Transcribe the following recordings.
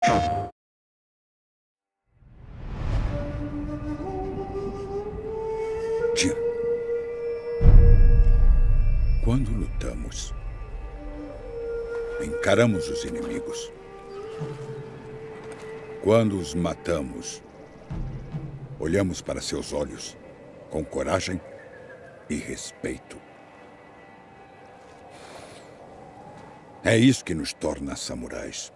Jim, quando lutamos, encaramos os inimigos. Quando os matamos, olhamos para seus olhos com coragem e respeito. É isso que nos torna samurais.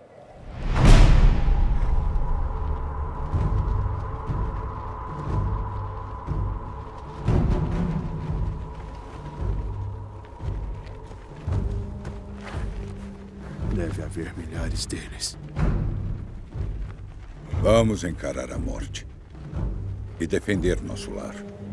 Deve haver milhares deles. Vamos encarar a morte e defender nosso lar.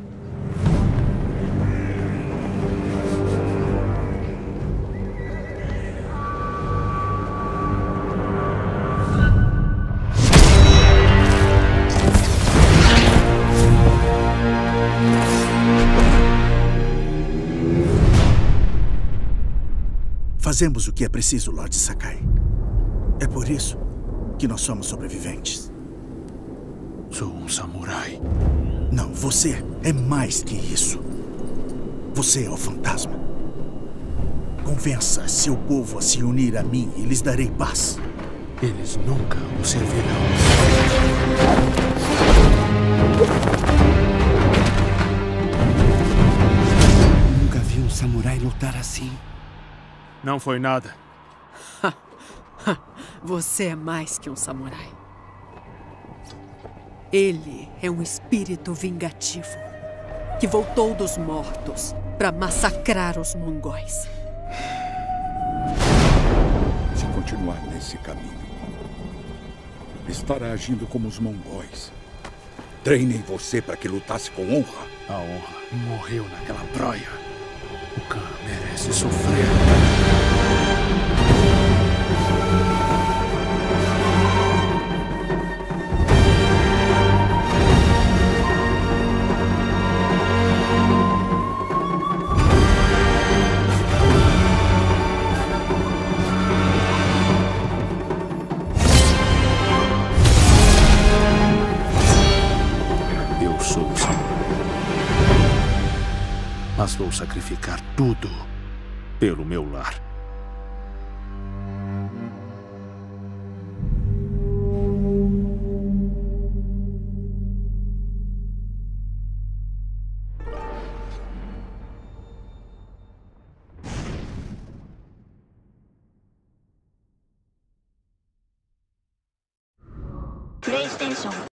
Fazemos o que é preciso, Lord Sakai. É por isso que nós somos sobreviventes. Sou um samurai. Não, você é mais que isso. Você é o fantasma. Convença seu povo a se unir a mim e lhes darei paz. Eles nunca o servirão. Nunca vi um samurai lutar assim. Não foi nada. Você é mais que um samurai. Ele é um espírito vingativo que voltou dos mortos para massacrar os mongóis. Se continuar nesse caminho, estará agindo como os mongóis. Treinei você para que lutasse com honra. A honra morreu naquela praia. O Khan merece sofrer. Eu sou o samurai. Mas vou sacrificar tudo pelo meu lar. PlayStation